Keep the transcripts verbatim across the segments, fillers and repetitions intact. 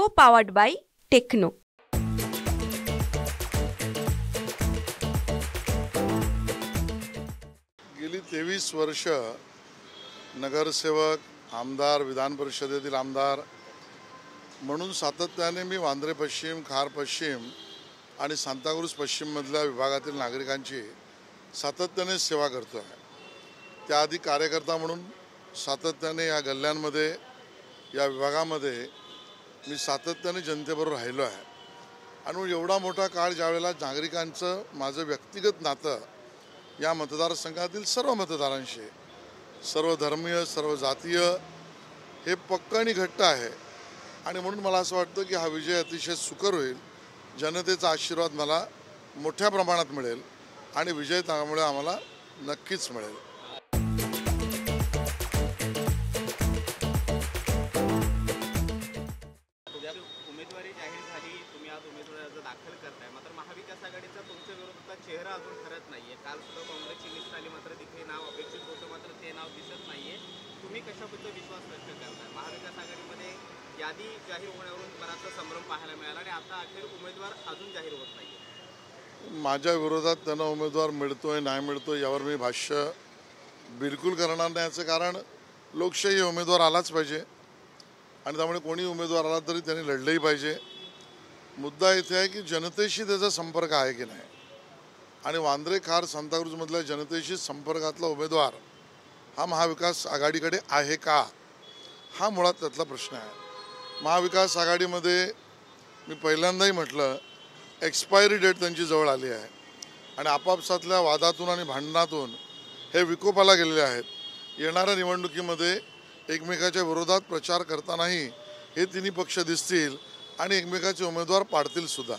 Co-powered by Techno. गेली तेवीस वर्ष नगरसेवक, आमदार, विधान परिषदेतील आमदार म्हणून सातत्याने मी वांद्रे पश्चिम, खार पश्चिम आणि सांताक्रूज पश्चिममधल्या विभागातील नागरिकांची सातत्याने सेवा करतो आहे। त्याआधी कार्यकर्ता म्हणून सातत्याने या गल्ल्यांमध्ये, या विभागामध्ये मी सातत्याने जनतेबरोबर राहिलो आहे। आणि एवढा मोठा काळ ज्यावेळेला नागरिकांचं माझं व्यक्तिगत नातं या मतदारसंघातील सर्व मतदारांशी, सर्व धर्मीय, सर्व जातीय हे पक्क आणि घट्ट आहे। आणि म्हणून मला असं वाटतं की हा विजय अतिशय सुकर होईल। जनतेचा आशीर्वाद मला मोठ्या प्रमाणात मिळेल आणि विजय त्यामुळे आम्हाला नक्कीच मिळेल। उमेदवारी जाहीर झाली, तुम्ही आज उमेदवारी अर्ज दाखल करताय, मात्र महाविकास आघाडीचा तुमच्या विरोधात चेहरा अजून ठरत नाहीये। काल सुद्धा काँग्रेसची लिस्ट आली, मात्र तिथे नाव अपेक्षित होतं, मात्र ते नाव दिसत नाहीये। तुम्ही कशाबद्दल विश्वास व्यक्त करताय? महाविकास आघाडीमध्ये यादी जाहीर होण्यावरून बराचसा संभ्रम पाहायला मिळाला आणि आता अखेर उमेदवार अजून जाहीर होत नाहीये। माझ्या विरोधात त्यांना उमेदवार मिळतोय नाही मिळतोय यावर मी भाष्य बिलकुल करणार नाही। याचं कारण लोकशाही उमेदवार आलाच पाहिजे आणि त्यामुळे कोणी उमेदवार आला तरी त्यांनी लढलंही पाहिजे। मुद्दा इथे आहे की जनतेशी त्याचा संपर्क आहे की नाही, आणि वांद्रे, खार, सांताक्रूजमधल्या जनतेशी संपर्कातला उमेदवार हा महाविकास आघाडीकडे आहे का, हा मुळात त्यातला प्रश्न आहे। महाविकास आघाडीमध्ये मी पहिल्यांदाही म्हटलं, एक्सपायरी डेट त्यांची जवळ आली आहे आणि आपापसातल्या वादातून आणि भांडणातून हे विकोपाला गेलेले आहेत। येणाऱ्या निवडणुकीमध्ये एकमेकाच्या विरोधात प्रचार करतानाही हे तिन्ही पक्ष दिसतील आणि एकमेकाचे उमेदवार पाडतील सुद्धा।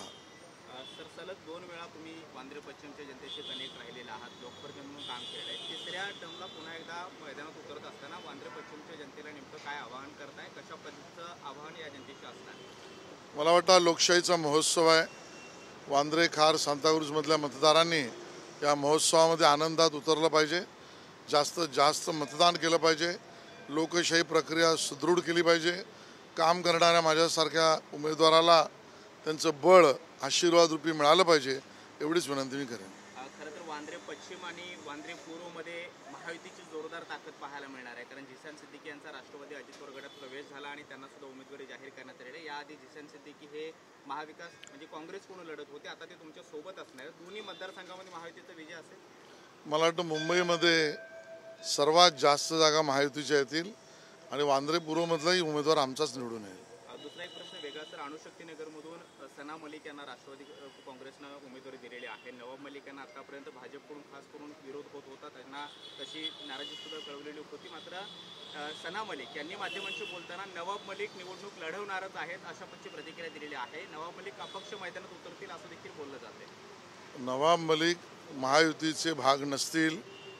सर, सलग दोन वेळा तुम्ही वांद्रे पश्चिमच्या जनतेशी कनेक्ट राहिलेले आहात, लोकप्रतिनिधी म्हणून काम केलेलं आहे। तिसऱ्या टर्मला पुन्हा एकदा मैदानात उतरत असताना वांद्रे पश्चिमच्या जनतेला नेमकं काय आवाहन करताय? कशा पद्धतीचं आवाहन या जनतेशी असणार? मला वाटतं लोकशाहीचा महोत्सव आहे। वांद्रे, खार, सांताक्रूजमधल्या मतदारांनी या महोत्सवामध्ये आनंदात उतरलं पाहिजे, जास्तीत जास्त मतदान केलं पाहिजे, लोकशाही प्रक्रिया सुदृढ केली पाहिजे। काम करणाऱ्या माझ्यासारख्या उमेदवाराला त्यांचं बळ आशीर्वाद रूपी मिळालं पाहिजे, एवढीच विनंती मी करेन। खरं तर वांद्रे पश्चिम आणि वांद्रे पूर्वमध्ये महायुतीची जोरदार ताकद पाहायला मिळणार आहे, कारण जिसान सिद्दीकी यांचा राष्ट्रवादी अजित पवार गटात प्रवेश झाला आणि त्यांना सुद्धा उमेदवारी जाहीर करण्यात आली आहे। याआधी जिसान सिद्दीकी हे महाविकास म्हणजे काँग्रेसकडून लढत होते, आता ते तुमच्या सोबत असणार आहे। दोन्ही मतदारसंघामध्ये महायुतीचा विजय असेल? मला वाटतं मुंबईमध्ये सर्वात जास्त जागा महायुतीच्या येतील आणि वांद्रे पूर्वमधलाही उमेदवार आमचाच निवडून येईल। दुसरा एक प्रश्न वेगळा सर, अणुशक्तीनगरमधून सना मलिक यांना राष्ट्रवादी काँग्रेसनं उमेदवारी दिलेली आहे। नवाब मलिक यांना आतापर्यंत भाजपकडून खास करून विरोध होत होता, त्यांना तशी नाराजी सुद्धा कळवलेली होती, मात्र सना मलिक यांनी माध्यमांशी बोलताना नवाब मलिक निवडणूक लढवणारच आहेत अशा पद्धतीची प्रतिक्रिया दिलेली आहे। नवाब मलिक अपक्ष मैदानात उतरतील असं देखील बोललं जाते। नवाब मलिक महायुतीचे भाग नसतील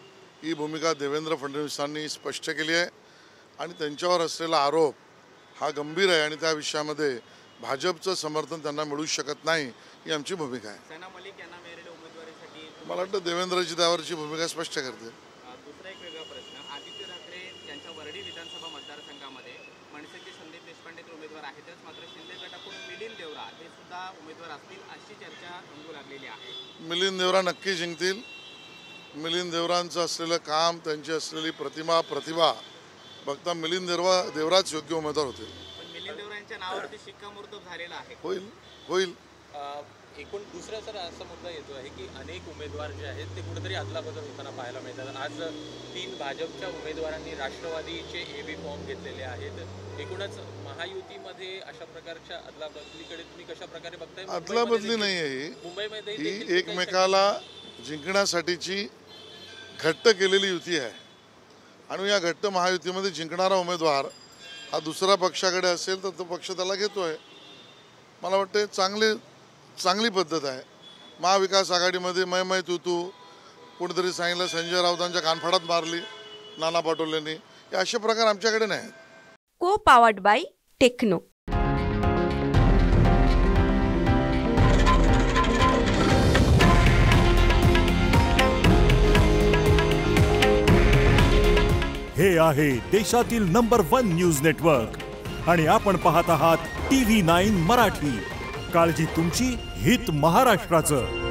ही भूमिका देवेंद्र फडणवीसांनी स्पष्ट केली आहे आणि त्यांच्यावर असलेला आरोप हा गंभीर आहे आणि त्या विषयामध्ये भाजपचं समर्थन त्यांना मिळू शकत नाही, ही आमची भूमिका आहे। सना मलिक यांना मिळालेल्या उमेदवारीसाठी मला वाटतं देवेंद्रजी त्यावरची भूमिका स्पष्ट करते। दुसरा एक वेगळा प्रश्न, आदित्य ठाकरे यांच्या वरळी विधानसभा मतदारसंघामध्ये मनसेचे संदीप देशपांडे तर उमेदवार आहेतच, मात्र शिंदे गटाकडून मिलिंद देवरा हे सुद्धा उमेदवार असतील अशी चर्चा रंगू लागलेली आहे। मिलिंद देवरा नक्की जिंकतील। मिलिंद देवरांचं असलेलं काम, त्यांची असलेली प्रतिमा, प्रतिभा बघता मिलिंद देवरा देवराच योग्य उमेदवार होतील। पण मिलिंद देवरा यांच्या नावावरती शिक्कामोर्तब झालेला आहे। होईल होईल एकूण दुसरा सर असा मुद्दा येतो आहे की अनेक उमेदवार जे आहेत ते कुठेतरी अदलाबदल होताना पाहायला मिळतात। आज तीन भाजपच्या उमेदवारांनी राष्ट्रवादीचे ए बी फॉर्म घेतलेले आहेत। एकूणच महायुतीमध्ये अशा प्रकारच्या अदलाबदलीकडे तुम्ही कशा प्रकारे बघताय? अदलाबदली नाही आहे ही, मुंबईमध्ये ही एकमेकाला जिंकण्यासाठीची घट्ट केलेली युती आहे आणि या घट्ट महायुतीमध्ये जिंकणारा उमेदवार हा दुसऱ्या पक्षाकडे असेल तर तो पक्ष त्याला घेतोय। मला वाटते चांगली चांगली पद्धत आहे। महाविकास आघाडीमध्ये मै मै तू तू कोणीतरी सांगितलं, संजय राऊतांच्या कानफाडात मारली नाना पटोलेंनी, हे असे प्रकार आमच्याकडे नाही। Co-powered by Techno. हे आहे देशातील नंबर वन न्यूज नेटवर्क आणि आपण पाहत आहात टी व्ही नाईन मराठी. काळजी तुमची, हित महाराष्ट्राचं.